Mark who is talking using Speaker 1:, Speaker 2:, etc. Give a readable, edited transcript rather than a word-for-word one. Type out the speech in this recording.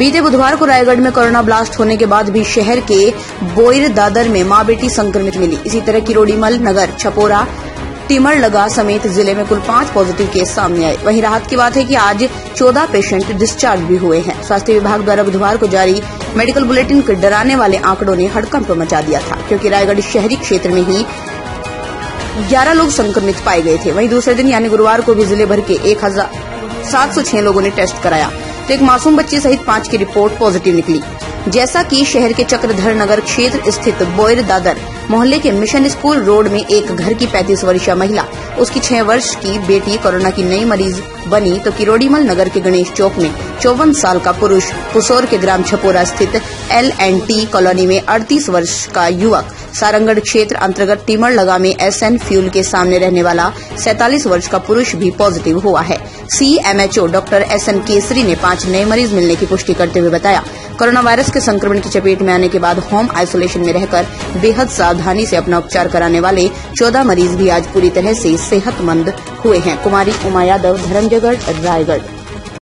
Speaker 1: बीते बुधवार को रायगढ़ में कोरोना ब्लास्ट होने के बाद भी शहर के बोईर दादर में मां बेटी संक्रमित मिली। इसी तरह किरोड़ीमल नगर, छपोरा, टिमरलगा समेत जिले में कुल 5 पॉजिटिव केस सामने आए। वहीं राहत की बात है कि आज 14 पेशेंट डिस्चार्ज भी हुए हैं। स्वास्थ्य विभाग द्वारा बुधवार को जारी मेडिकल बुलेटिन के डराने वाले आंकड़ों ने हड़कंप मचा दिया था, क्योंकि रायगढ़ शहरी क्षेत्र में ही 11 लोग संक्रमित पाए गए थे। वहीं दूसरे दिन यानी गुरुवार को भी जिले भर के 1706 लोगों ने टेस्ट कराया, तो एक मासूम बच्चे सहित 5 की रिपोर्ट पॉजिटिव निकली। जैसा कि शहर के चक्रधर नगर क्षेत्र स्थित बोईर दादर मोहल्ले के मिशन स्कूल रोड में एक घर की 35 वर्षीय महिला, उसकी 6 वर्ष की बेटी कोरोना की नई मरीज बनी, तो किरोड़ीमल नगर के गणेश चौक में 54 साल का पुरुष, पुसौर के ग्राम छपोरा स्थित L&T कॉलोनी में 38 वर्ष का युवक, सारंगढ़ क्षेत्र अंतर्गत टिमरलगा में SN फ्यूल के सामने रहने वाला 47 वर्ष का पुरुष भी पॉजिटिव हुआ है। CMHO डॉक्टर SN केसरी ने 5 नए मरीज मिलने की पुष्टि करते हुए बताया, कोरोना वायरस के संक्रमण की चपेट में आने के बाद होम आइसोलेशन में रहकर बेहद सावधानी से अपना उपचार कराने वाले 14 मरीज भी आज पूरी तरह से सेहतमंद हुए हैं। कुमारी उमा यादव, धर्मजयगढ़, रायगढ़।